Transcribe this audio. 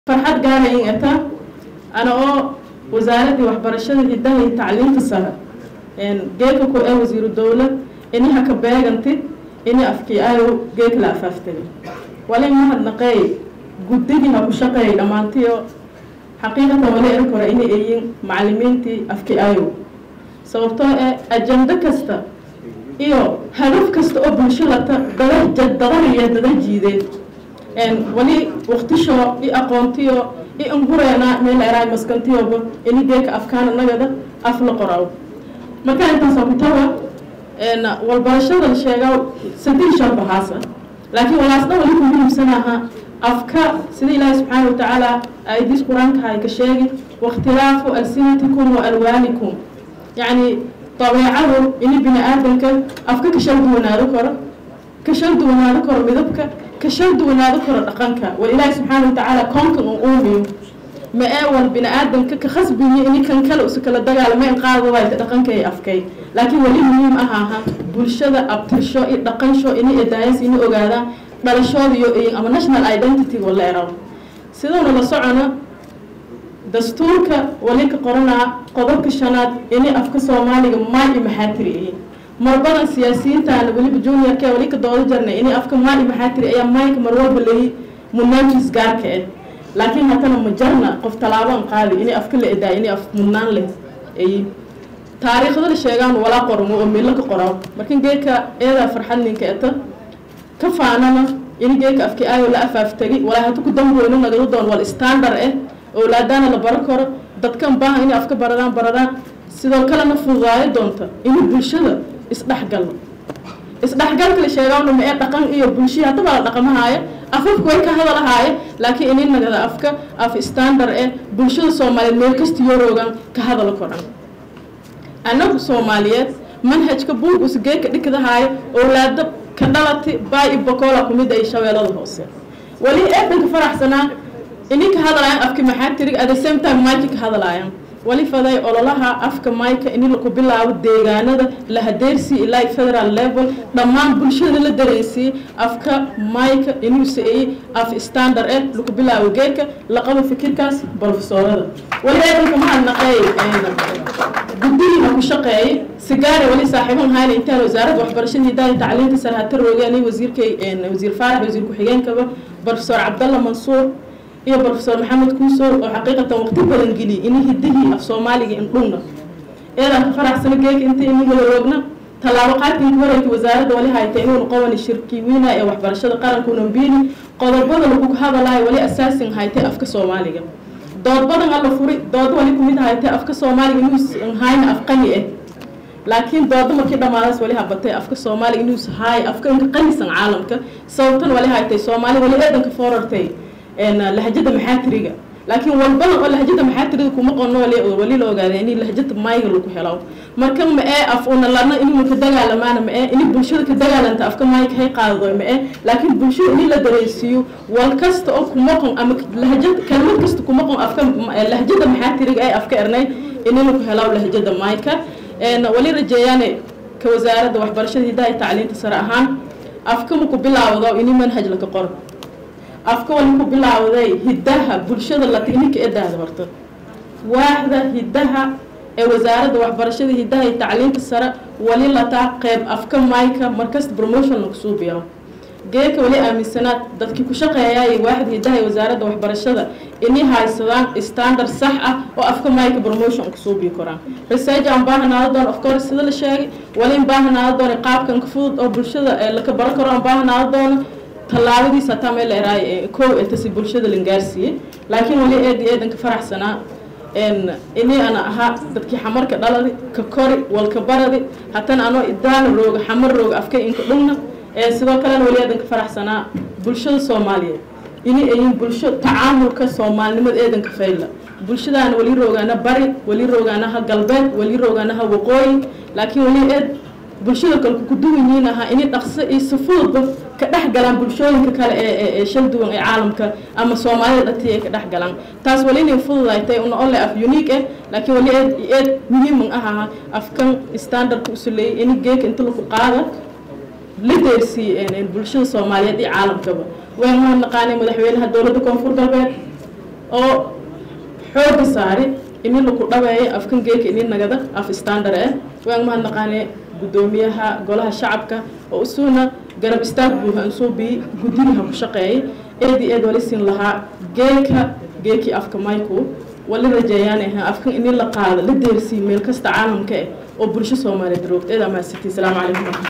فرحت قاعدة إنتا أنا وزارة وحبرشة الهداية التعليم في السنة إن جيك كو وزير الدولة إني هكباج أنت إني أفكي أيو جيك لا أففتني ولين ما هاد نقاي جددي ما بشقي لما أنتيو حقيقة ولا أذكر إني أيين معلمينتي أفكي أيو صورتها أجندة كستا إيو هدف كستا أبن شلة بدل جدرية بدل جديد إن ولي وقتشو أقونتيو إنقرينا من العراق مسكنتيو إني ديك أفكان النجدة أفلق راو مكان تصابتها إن والبرشة الشيء سدين شرب حاسة لكن ولا أصلا ولي كلهم سنها أفكار سيدي الله سبحانه وتعالى أيديس قرآن كهاي كشيء واختلاف ألسنتكم وألوانكم يعني طبيعه إني بني آدم أفكار كشرد وناركر كشرد وناركر بذبك كشرد وناركر رقنك والله سبحانه وتعالى كونك أمي ما أول بني آدم كخصبني إني كان كلا وسكلا دجال ما ينقاض وايد رقنك أفكي لكن ولي مهم أها بولشة أبتشو رقنشو إني إدايس إني أجادا بلشوا يو أما national identity ولا يراو سيدنا ولا صعنا دستورك وليك قرنا قضاء الشناد إني أفكار سومالي ما يمحاتري مربنا سياسيين تاعنا ولي بجونيور كي وليك دول جرنا إني أفكار ما يمحاتري أيام مايك مروب اللي منامس جارك لكن هتنا مجرنا قف طلابان قالي إني أفكار الإداء إني منان له أي تاريخ هذا الشيء ولا قرمو وملك قرام لكن جيك إذا فرحني كأته كفانا إني جيك أفكي أي ولا أفافتري ولا هتوك دمروا إنه نقدون والستاندر أولادنا لبركور دتكم باه إني أفكي بردان سيدو كلا نفوضاي دونتا إني بلشدة إصدحقل كل شيء قالوا ما يتقن إيه بلشي هتبع رقمها هاي أفكي كويك هذا لهاي لكن إني نقدر أفكي أف ستاندر بلشدة سومالي ميركست يوروغان كهذا القرآن أنا سوماليات منهج كبوك وسجيك كده هاي أولاد كدلتي باي بقولة كمية أي شوية لا تهوسي ولي أبنك فرح سنة إنك هذا الآن أفكي محاتري at the same time مايك هذا الآن ولي فذاي أولا لها أفكي مايك إني لكو بلا وديغانا ده لها ديرسي إلاي فدرال ليفل دمان بلشد اللي دريسي أفكي مايك إني سي أف ستاندر لكو بلا وجيك لقب فكر كاس بروفيسور ولي أبنك مع النقاي قديني ما كشقي سجارة ولي صاحبهم هاي الانتان وزارة وحبرشة هداية تعليم تسرها تروجاني وزير كي وزير فارح وزير كحيان كبا بروفيسور عبد الله منصور إيه بروفيسور محمد كوسور وحقيقة وقت بالإنجليزي إني هديه في صومالي إنقلنا إذا فرح سنة جيك أنت إني هو روجنا تلاوقات إنكورة وزارة ولي هاي تيمون قوانين الشركي وينا إيه وحبرشة قارن كونن بيني قدر بدل وكوك هذا لا ولي أساس هاي تأفك صومالي dood badan alla furi dood wali kumid haytay afka Soomaaliga inuu hayna afqani laakiin dood markii dhamaadaas wali habatay afka Soomaaliga inuu hay afka qanisan caalamka sababtan wali haytay Soomaali wali eedanka foorartay lahjada maxaatriga laakiin walbana oo lahjada maxaatriga kuma qono wali la ogaaday in lahjada maayga lagu helo markan ma af una lana inuu ka dagaalamaana ma in bulshada ka dagaalanta afka maayga hay qaado ma laakiin bulshada in la dareensiyo wal kasta oo kuma qon ama lahjada kalmad kasta kuma qon afka lahjada maxaatriga ay afka ernay inuu ku helo lahjada maayga wali rajayane ka wasaaradda waxbarashada hidaayada tacliinta sare ahaan afka ku bilaawdo in manhaj la ka qoro afka wali ku bilaawday hidaha bulshada la tiinika eedaada horta waaxda hidaha ee wasaaradda waxbarashada hidaayada tacliinta sare wali la taa qayb afka maayka markas promotion lagu soo biyo geeka wali aaminsanad dadkii ku shaqeeyay waaxda hidaha ee wasaaradda waxbarashada inay haysadaan standard sax ah oo afka maayka promotion ku soo biyo koraan research aan baahnaa doon of course sida la sheegay wali baahnaa doon qaabkan ka fudud oo bulshada la ka baran karo aan baahnaa doon talaabadii satamay la raay koow inta si bulshada lingaarsiye laakiin wali eedan ka faraxsana إني أنا ها dadkii xamarka dhalay ka kori walka baradi hatan ano idaan roog xamar roog afkay in ka dhumna sidoo kale waliyadan ka faraxsana bulshada Soomaaliyeed inay ay bulsho tacaamulka Soomaalinimada eedan ka fayla bulshadaan wali roogana bari wali roogana ha galbeed wali roogana ha waqooyi laakiin wali bulshada kale ku duwayeen aha inay dhaqso iyo safuud ka dhaxgalaan bulshooyinka kale ee shal duwan ee caalamka ama Soomaalida dhatiye ka dhaxgalaan taas wali inay fududaatay oo ole af unique laakiin wali muhiim ah afkan standard ku sulay in geek inta lagu qaado leadership ee bulshada Soomaaliyeed ee caalamka way ma naqaanay madaxweynaha dawladda koonfur galbeed oo xoog saari in la ku dhaweeyo afkan geek in nagada af standard waan ma naqaanay gudoomiyaha golaha shacabka oo usuna garab istaag buuxan soo bi gudiyaha ku shaqeeyay eed walisin lahaa geeki afka mayku wala rajayaan afkan in la qaado la deersii meel kasta caalamka oo bulsho Soomaaliyeed roogteeda ma siti. Assalaamu calaykum.